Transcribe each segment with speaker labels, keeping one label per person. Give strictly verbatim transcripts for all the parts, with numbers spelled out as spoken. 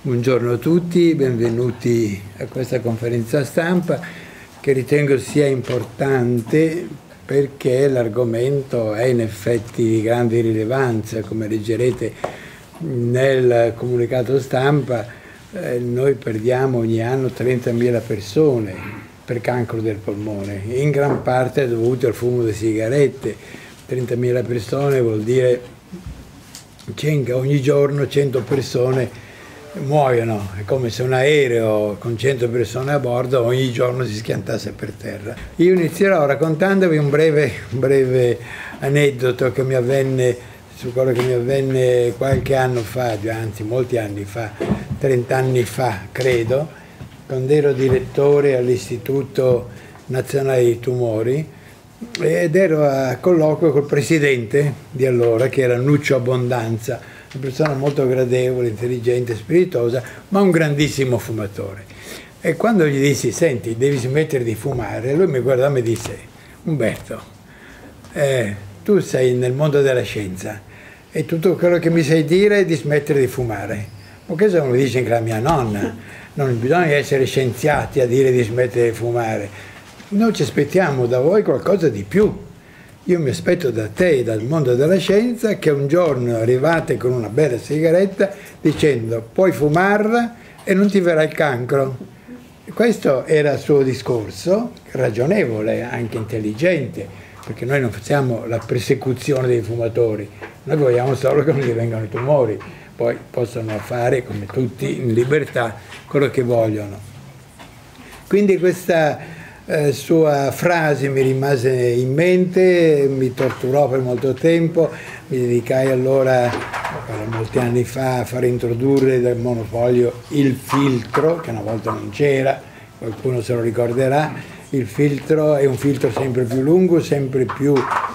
Speaker 1: Buongiorno a tutti, benvenuti a questa conferenza stampa che ritengo sia importante perché l'argomento è in effetti di grande rilevanza. Come leggerete nel comunicato stampa, eh, noi perdiamo ogni anno trentamila persone per cancro del polmone, in gran parte dovuto al fumo di sigarette. trentamila persone vuol dire che ogni giorno cento persone muoiono, è come se un aereo con cento persone a bordo ogni giorno si schiantasse per terra. Io inizierò raccontandovi un breve, un breve aneddoto che mi avvenne, su quello che mi avvenne qualche anno fa, anzi molti anni fa, trent'anni fa credo, quando ero direttore all'Istituto Nazionale dei Tumori ed ero a colloquio col presidente di allora, che era Nuccio Abbondanza, una persona molto gradevole, intelligente, spiritosa, ma un grandissimo fumatore. E quando gli dissi, senti, devi smettere di fumare, lui mi guardò e mi disse, Umberto, eh, tu sei nel mondo della scienza e tutto quello che mi sai dire è di smettere di fumare. Ma questo mi dice anche la mia nonna, non bisogna essere scienziati a dire di smettere di fumare. Noi ci aspettiamo da voi qualcosa di più. Io mi aspetto da te, dal mondo della scienza, che un giorno arrivate con una bella sigaretta dicendo puoi fumarla e non ti verrà il cancro. Questo era il suo discorso, ragionevole, anche intelligente, perché noi non facciamo la persecuzione dei fumatori, noi vogliamo solo che non gli vengano i tumori, poi possono fare, come tutti, in libertà, quello che vogliono. Quindi questa Eh, sua frase mi rimase in mente, mi torturò per molto tempo, mi dedicai allora, molti anni fa, a far introdurre dal monopolio il filtro, che una volta non c'era, qualcuno se lo ricorderà. Il filtro è un filtro sempre più lungo, sempre più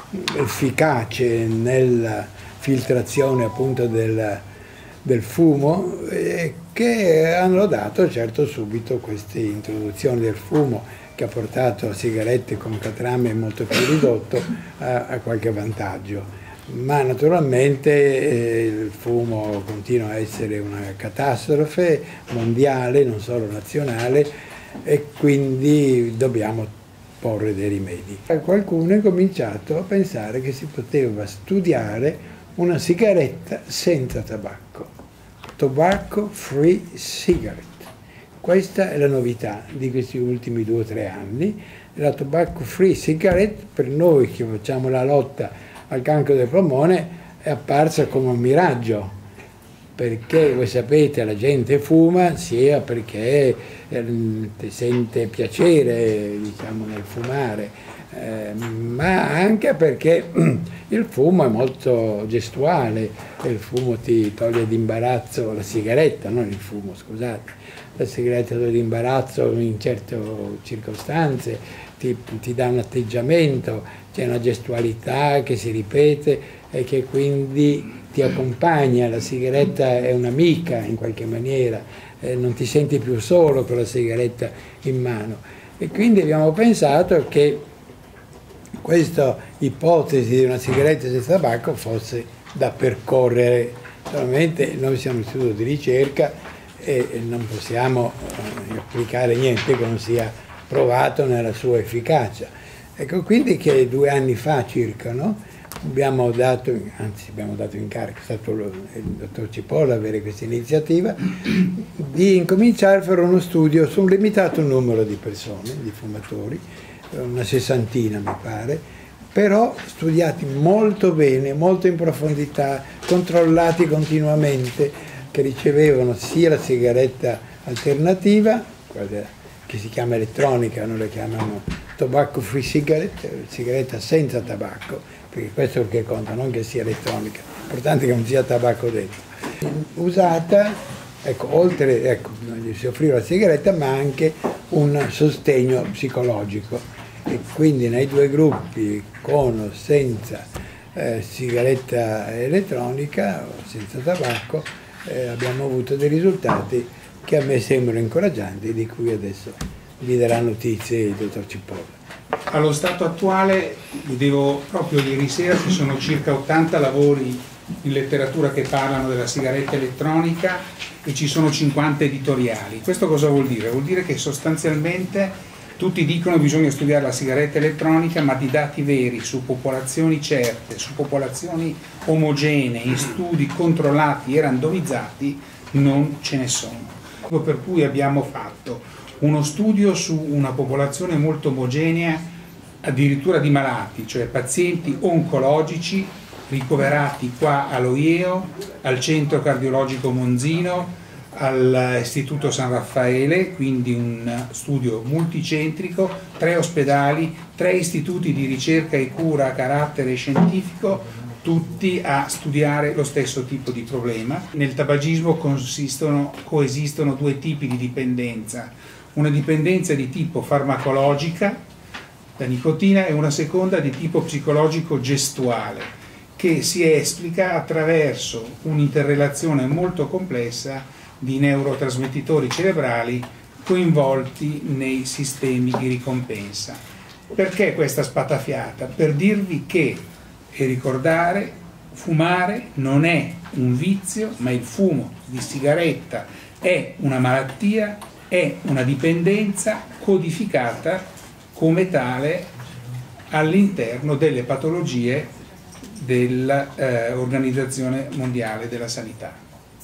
Speaker 1: efficace nella filtrazione appunto del, del fumo, eh, che hanno dato certo subito queste introduzioni del fumo, che ha portato a sigarette con catrame molto più ridotto a, a qualche vantaggio. Ma naturalmente eh, il fumo continua a essere una catastrofe mondiale, non solo nazionale, e quindi dobbiamo porre dei rimedi. Qualcuno ha cominciato a pensare che si poteva studiare una sigaretta senza tabacco, tobacco free cigarette. Questa è la novità di questi ultimi due o tre anni. La tobacco free cigarette, per noi che facciamo la lotta al cancro del polmone, è apparsa come un miraggio, perché voi sapete la gente fuma sia perché eh, sente piacere, diciamo, nel fumare, eh, ma anche perché il fumo è molto gestuale, il fumo ti toglie d'imbarazzo, la sigaretta, non il fumo, scusate. La sigaretta toglie d'imbarazzo in certe circostanze, ti, ti dà un atteggiamento, c'è una gestualità che si ripete e che quindi ti accompagna. La sigaretta è un'amica in qualche maniera, eh, non ti senti più solo con la sigaretta in mano. E quindi abbiamo pensato che questa ipotesi di una sigaretta senza tabacco fosse da percorrere. Solamente noi siamo un istituto di ricerca e non possiamo eh, applicare niente che non sia provato nella sua efficacia. Ecco quindi che due anni fa circa, no, abbiamo dato, anzi abbiamo dato incarico, è stato il dottor Cipolla a avere questa iniziativa, di incominciare a fare uno studio su un limitato numero di persone, di fumatori, una sessantina mi pare, però studiati molto bene, molto in profondità, controllati continuamente, che ricevevano sia la sigaretta alternativa, quella che si chiama elettronica, non la chiamano tobacco free cigarette, sigaretta senza tabacco, perché questo è il che conta, non che sia elettronica, l'importante è che non sia tabacco dentro. Usata, ecco, oltre, ecco, si offriva la sigaretta, ma anche un sostegno psicologico. E quindi nei due gruppi, con o senza eh, sigaretta elettronica o senza tabacco, eh, abbiamo avuto dei risultati che a me sembrano incoraggianti, di cui adesso vi darà notizie il dottor Cipolla.
Speaker 2: Allo stato attuale, vedevo proprio ieri sera, ci sono circa ottanta lavori in letteratura che parlano della sigaretta elettronica e ci sono cinquanta editoriali. Questo cosa vuol dire? Vuol dire che sostanzialmente tutti dicono che bisogna studiare la sigaretta elettronica, ma di dati veri su popolazioni certe, su popolazioni omogenee, in studi controllati e randomizzati, non ce ne sono. Per cui abbiamo fatto uno studio su una popolazione molto omogenea, addirittura di malati, cioè pazienti oncologici ricoverati qua all'O I E O, al Centro Cardiologico Monzino, all'Istituto San Raffaele, quindi un studio multicentrico, tre ospedali, tre istituti di ricerca e cura a carattere scientifico, tutti a studiare lo stesso tipo di problema. Nel tabagismo consistono, coesistono due tipi di dipendenza, una dipendenza di tipo farmacologica, da nicotina, e una seconda di tipo psicologico-gestuale, che si esplica attraverso un'interrelazione molto complessa di neurotrasmettitori cerebrali coinvolti nei sistemi di ricompensa. Perché questa spatafiata? Per dirvi che, e ricordare, fumare non è un vizio, ma il fumo di sigaretta è una malattia, è una dipendenza codificata come tale all'interno delle patologie dell'Organizzazione Mondiale della Sanità.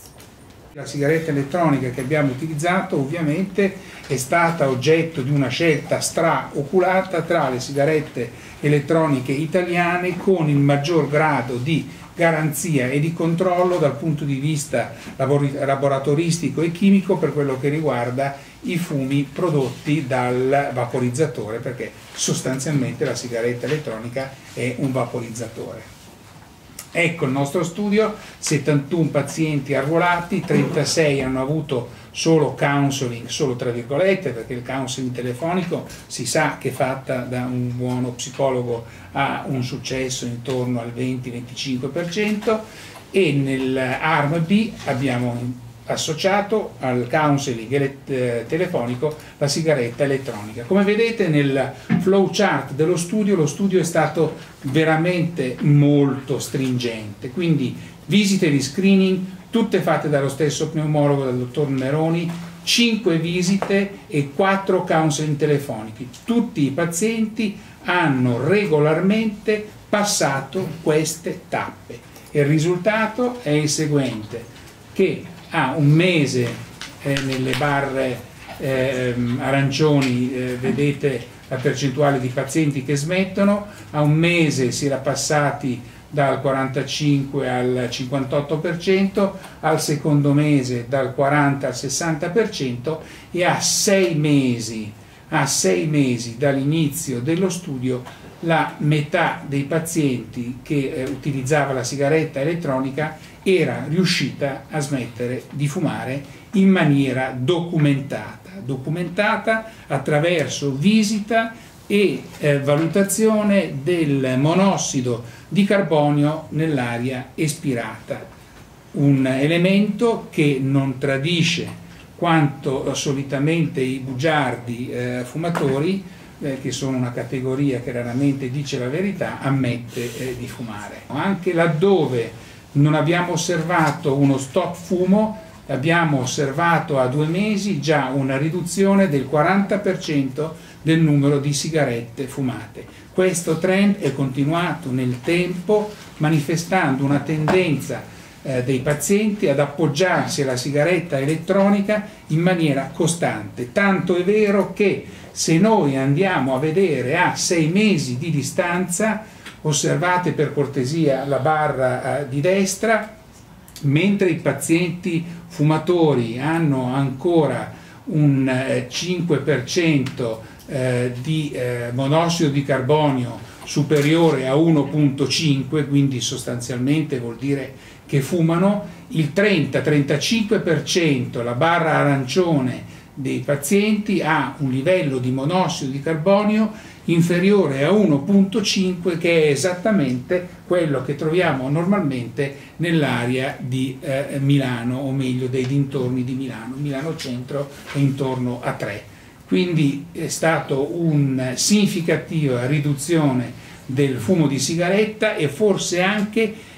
Speaker 2: La sigaretta elettronica che abbiamo utilizzato ovviamente è stata oggetto di una scelta straoculata tra le sigarette elettroniche italiane con il maggior grado di garanzia e di controllo dal punto di vista laboratoristico e chimico per quello che riguarda i fumi prodotti dal vaporizzatore, perché sostanzialmente la sigaretta elettronica è un vaporizzatore. Ecco il nostro studio: settantuno pazienti arruolati, trentasei hanno avuto solo counseling, solo tra virgolette, perché il counseling telefonico si sa che fatta da un buono psicologo ha un successo intorno al venti venticinque per cento, e nell'Arm B abbiamo associato al counseling telefonico la sigaretta elettronica. Come vedete nel flowchart dello studio, lo studio è stato veramente molto stringente, quindi visite di screening tutte fatte dallo stesso pneumologo, dal dottor Neroni, cinque visite e quattro counseling telefonici. Tutti i pazienti hanno regolarmente passato queste tappe e il risultato è il seguente, che a un mese eh, nelle barre eh, arancioni eh, vedete la percentuale di pazienti che smettono, a un mese si era passati dal quarantacinque al cinquantotto per cento, al secondo mese dal quaranta al sessanta per cento e a sei mesi, a sei mesi dall'inizio dello studio la metà dei pazienti che eh, utilizzava la sigaretta elettronica era riuscita a smettere di fumare in maniera documentata, documentata attraverso visita e eh, valutazione del monossido di carbonio nell'aria espirata, un elemento che non tradisce quanto solitamente i bugiardi eh, fumatori, eh, che sono una categoria che raramente dice la verità, ammette eh, di fumare. Anche laddove non abbiamo osservato uno stop fumo, abbiamo osservato a due mesi già una riduzione del quaranta per cento del numero di sigarette fumate. Questo trend è continuato nel tempo, manifestando una tendenza eh, dei pazienti ad appoggiarsi alla sigaretta elettronica in maniera costante. Tanto è vero che se noi andiamo a vedere a sei mesi di distanza, osservate per cortesia la barra eh, di destra, mentre i pazienti fumatori hanno ancora un eh, cinque per cento eh, di eh, monossido di carbonio superiore a uno virgola cinque, quindi sostanzialmente vuol dire che fumano, il trenta trentacinque per cento, la barra arancione dei pazienti, ha un livello di monossido di carbonio inferiore a uno virgola cinque, che è esattamente quello che troviamo normalmente nell'area di eh, Milano, o meglio dei dintorni di Milano. Milano centro è intorno a tre. Quindi è stata una significativa riduzione del fumo di sigaretta e forse anche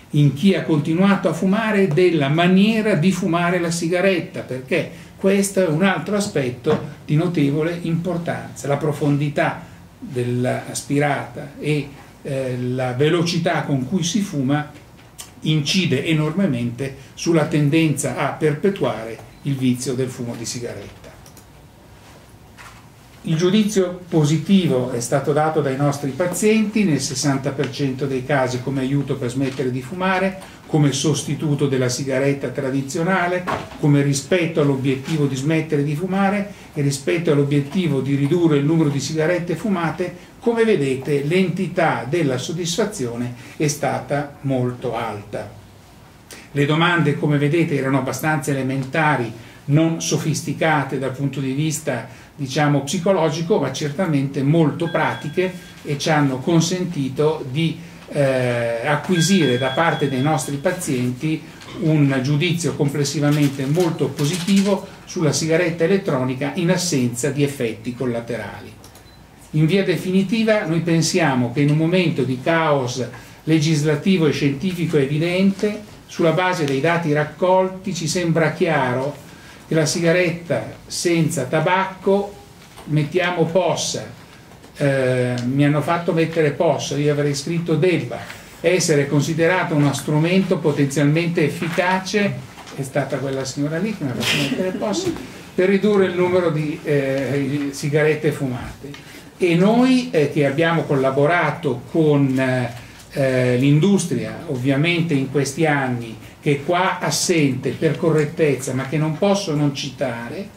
Speaker 2: in chi ha continuato a fumare della maniera di fumare la sigaretta, perché questo è un altro aspetto di notevole importanza. La profondità dell'aspirata e eh, la velocità con cui si fuma incide enormemente sulla tendenza a perpetuare il vizio del fumo di sigaretta. Il giudizio positivo è stato dato dai nostri pazienti nel sessanta per cento dei casi come aiuto per smettere di fumare, come sostituto della sigaretta tradizionale, come rispetto all'obiettivo di smettere di fumare e rispetto all'obiettivo di ridurre il numero di sigarette fumate. Come vedete, l'entità della soddisfazione è stata molto alta. Le domande, come vedete, erano abbastanza elementari, non sofisticate dal punto di vista, diciamo, psicologico, ma certamente molto pratiche, e ci hanno consentito di eh, acquisire da parte dei nostri pazienti un giudizio complessivamente molto positivo sulla sigaretta elettronica in assenza di effetti collaterali. In via definitiva, noi pensiamo che in un momento di caos legislativo e scientifico evidente, sulla base dei dati raccolti, ci sembra chiaro che la sigaretta senza tabacco, mettiamo possa, eh, mi hanno fatto mettere possa, io avrei scritto debba essere considerata uno strumento potenzialmente efficace, è stata quella signora lì che mi ha fatto mettere possa, per ridurre il numero di eh, sigarette fumate. E noi eh, che abbiamo collaborato con eh, l'industria, ovviamente in questi anni, che è qua assente per correttezza, ma che non posso non citare,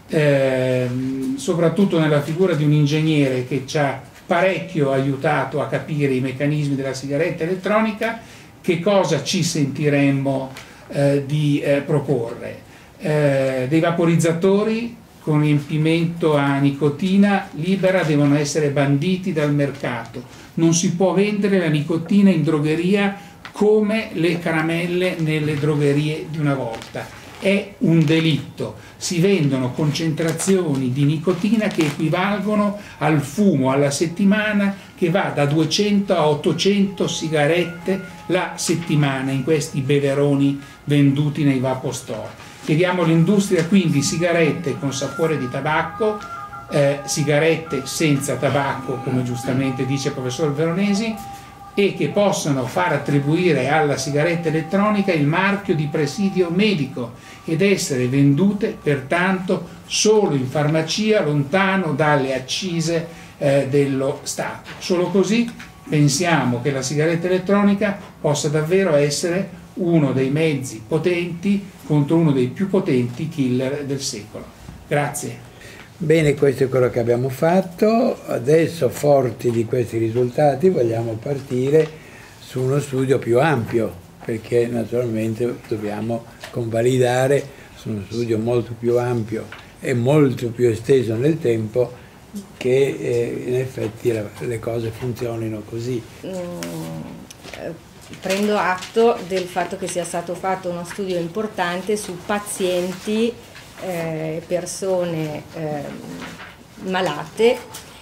Speaker 2: eh, soprattutto nella figura di un ingegnere che ci ha parecchio aiutato a capire i meccanismi della sigaretta elettronica, che cosa ci sentiremmo eh, di eh, proporre? Eh, dei vaporizzatori con riempimento a nicotina libera devono essere banditi dal mercato. Non si può vendere la nicotina in drogheria come le caramelle nelle drogherie di una volta. È un delitto. Si vendono concentrazioni di nicotina che equivalgono al fumo alla settimana, che va da duecento a ottocento sigarette la settimana in questi beveroni venduti nei vapostore. Chiediamo all'industria quindi sigarette con sapore di tabacco, eh, sigarette senza tabacco, come giustamente dice il professor Veronesi, e che possano far attribuire alla sigaretta elettronica il marchio di presidio medico ed essere vendute pertanto solo in farmacia, lontano dalle accise eh, dello Stato. Solo così pensiamo che la sigaretta elettronica possa davvero essere uno dei mezzi potenti contro uno dei più potenti killer del secolo. Grazie.
Speaker 1: Bene, questo è quello che abbiamo fatto. Adesso, forti di questi risultati, vogliamo partire su uno studio più ampio, perché naturalmente dobbiamo convalidare su uno studio molto più ampio e molto più esteso nel tempo che eh, in effetti la, le cose funzionino così.
Speaker 3: Mm, prendo atto del fatto che sia stato fatto uno studio importante su pazienti, Eh, persone eh, malate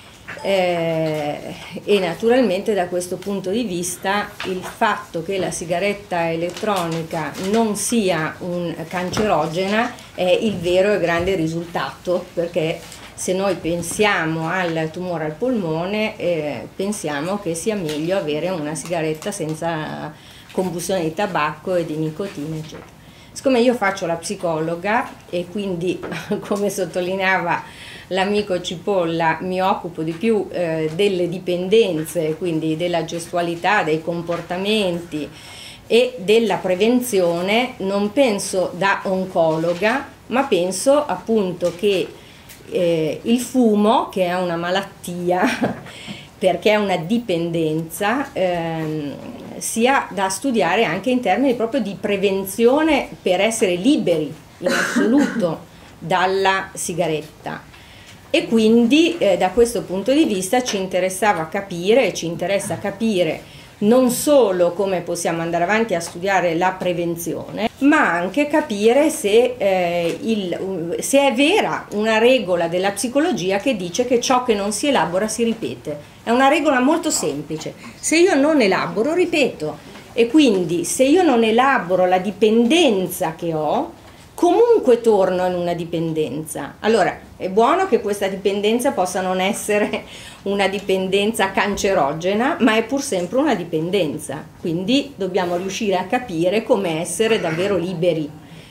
Speaker 3: eh, e naturalmente da questo punto di vista il fatto che la sigaretta elettronica non sia un cancerogena è il vero e grande risultato, perché se noi pensiamo al tumore al polmone eh, pensiamo che sia meglio avere una sigaretta senza combustione di tabacco e di nicotina eccetera. Siccome io faccio la psicologa e quindi, come sottolineava l'amico Cipolla, mi occupo di più eh, delle dipendenze, quindi della gestualità, dei comportamenti e della prevenzione, non penso da oncologa, ma penso appunto che eh, il fumo, che è una malattia, perché è una dipendenza, ehm, sia da studiare anche in termini proprio di prevenzione per essere liberi in assoluto dalla sigaretta. E quindi eh, da questo punto di vista ci interessava capire e ci interessa capire non solo come possiamo andare avanti a studiare la prevenzione, ma anche capire se, eh, il, se è vera una regola della psicologia che dice che ciò che non si elabora si ripete. È una regola molto semplice. Se io non elaboro, ripeto. E quindi se io non elaboro la dipendenza che ho, comunque torno in una dipendenza. Allora, è buono che questa dipendenza possa non essere una dipendenza cancerogena, ma è pur sempre una dipendenza. Quindi dobbiamo riuscire a capire come essere davvero liberi.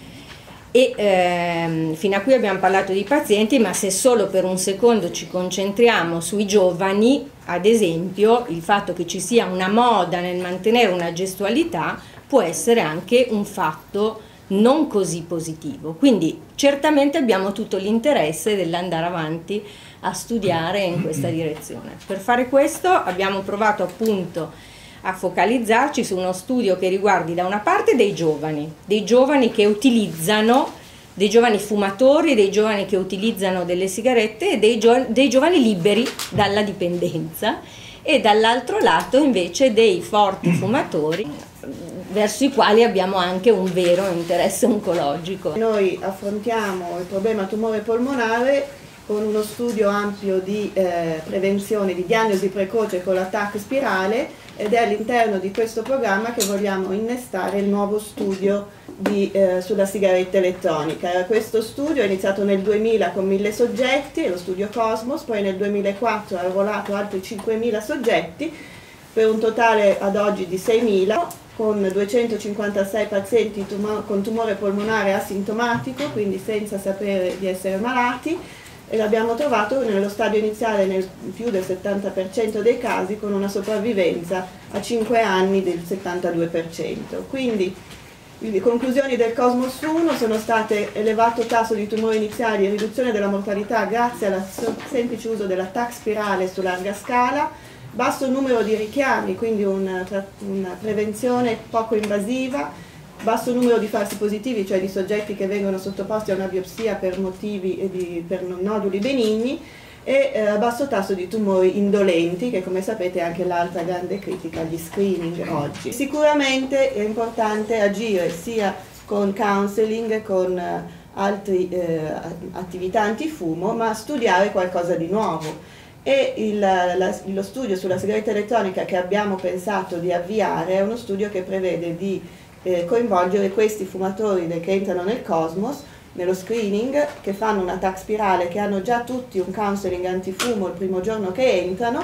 Speaker 3: E ehm, fino a qui abbiamo parlato di pazienti, ma se solo per un secondo ci concentriamo sui giovani, ad esempio, il fatto che ci sia una moda nel mantenere una gestualità può essere anche un fatto non così positivo. Quindi certamente abbiamo tutto l'interesse dell'andare avanti a studiare in questa direzione. Per fare questo abbiamo provato appunto a focalizzarci su uno studio che riguardi da una parte dei giovani, dei giovani che utilizzano, dei giovani fumatori, dei giovani che utilizzano delle sigarette e dei, gio- dei giovani liberi dalla dipendenza, e dall'altro lato invece dei forti fumatori verso i quali abbiamo anche un vero interesse oncologico.
Speaker 4: Noi affrontiamo il problema tumore polmonare con uno studio ampio di eh, prevenzione, di diagnosi precoce con la T A C spirale, ed è all'interno di questo programma che vogliamo innestare il nuovo studio di, eh, sulla sigaretta elettronica. Questo studio è iniziato nel duemila con mille soggetti, è lo studio Cosmos, poi nel duemilaquattro ha arruolato altri cinquemila soggetti, per un totale ad oggi di seimila, con duecentocinquantasei pazienti tum- con tumore polmonare asintomatico, quindi senza sapere di essere malati, e l'abbiamo trovato nello stadio iniziale nel più del settanta per cento dei casi, con una sopravvivenza a cinque anni del settantadue per cento. Quindi le conclusioni del Cosmos uno sono state elevato tasso di tumori iniziali e riduzione della mortalità grazie al semplice uso della T A C spirale su larga scala, basso numero di richiami, quindi una, una prevenzione poco invasiva, basso numero di falsi positivi, cioè di soggetti che vengono sottoposti a una biopsia per motivi di, per noduli benigni, e eh, basso tasso di tumori indolenti, che come sapete è anche l'altra grande critica agli screening oggi. Sicuramente è importante agire sia con counseling, con eh, altre eh, attività antifumo, ma studiare qualcosa di nuovo. E il, la, lo studio sulla sigaretta elettronica che abbiamo pensato di avviare è uno studio che prevede di eh, coinvolgere questi fumatori che entrano nel Cosmos, nello screening, che fanno una T A C spirale, che hanno già tutti un counseling antifumo il primo giorno che entrano,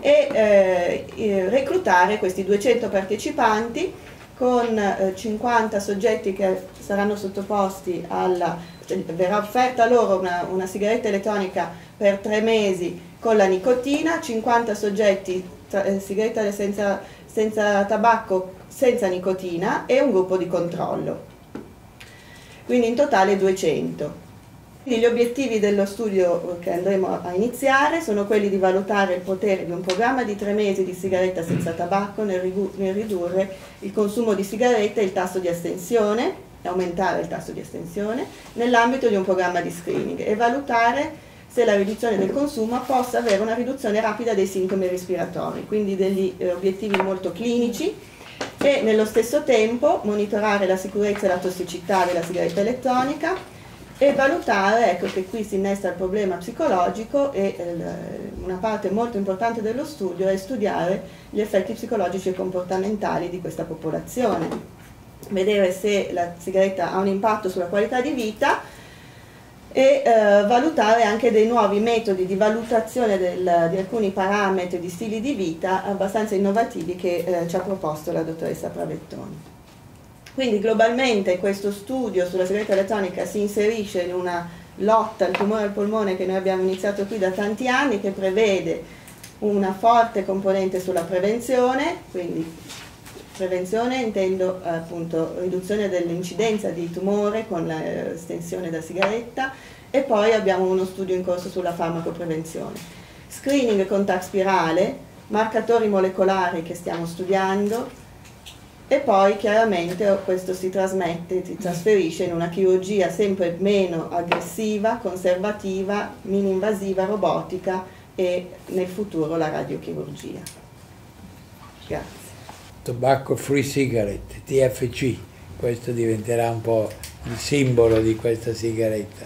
Speaker 4: e eh, reclutare questi duecento partecipanti con eh, cinquanta soggetti che saranno sottoposti alla, cioè, verrà offerta loro una, una sigaretta elettronica per tre mesi con la nicotina, cinquanta soggetti tra, eh, sigaretta senza, senza tabacco senza nicotina, e un gruppo di controllo. Quindi in totale duecento. Quindi gli obiettivi dello studio che andremo a iniziare sono quelli di valutare il potere di un programma di tre mesi di sigaretta senza tabacco nel, nel ridurre il consumo di sigarette e il tasso di astensione, aumentare il tasso di astensione, nell'ambito di un programma di screening, e valutare se la riduzione del consumo possa avere una riduzione rapida dei sintomi respiratori, quindi degli eh, obiettivi molto clinici, e nello stesso tempo monitorare la sicurezza e la tossicità della sigaretta elettronica, e valutare, ecco che qui si innesta il problema psicologico, e eh, una parte molto importante dello studio è studiare gli effetti psicologici e comportamentali di questa popolazione, vedere se la sigaretta ha un impatto sulla qualità di vita, e eh, valutare anche dei nuovi metodi di valutazione del, di alcuni parametri di stili di vita abbastanza innovativi che eh, ci ha proposto la dottoressa Pravettoni. Quindi globalmente questo studio sulla sigaretta elettronica si inserisce in una lotta al tumore al polmone che noi abbiamo iniziato qui da tanti anni, che prevede una forte componente sulla prevenzione, quindi prevenzione intendo appunto riduzione dell'incidenza di tumore con l'estensione da sigaretta, e poi abbiamo uno studio in corso sulla farmacoprevenzione. Screening con T A C spirale, marcatori molecolari che stiamo studiando, e poi chiaramente questo si trasmette, si trasferisce in una chirurgia sempre meno aggressiva, conservativa, mini-invasiva, robotica, e nel futuro la radiochirurgia. Grazie.
Speaker 1: Tobacco Free Cigarette, T F C, questo diventerà un po' il simbolo di questa sigaretta,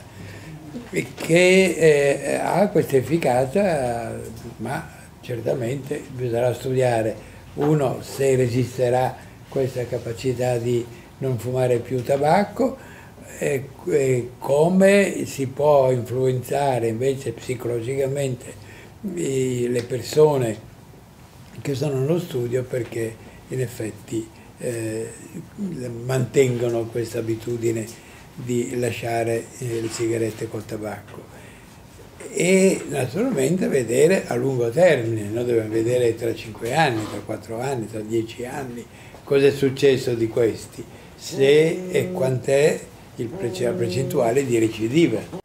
Speaker 1: che eh, ha questa efficacia, ma certamente bisognerà studiare, uno, se resisterà questa capacità di non fumare più tabacco, e, e come si può influenzare invece psicologicamente i, le persone che sono nello studio, perché in effetti eh, mantengono questa abitudine di lasciare eh, le sigarette col tabacco. E naturalmente vedere a lungo termine, noi dobbiamo vedere tra cinque anni, tra quattro anni, tra dieci anni cosa è successo di questi, se e quant'è la percentuale di recidiva.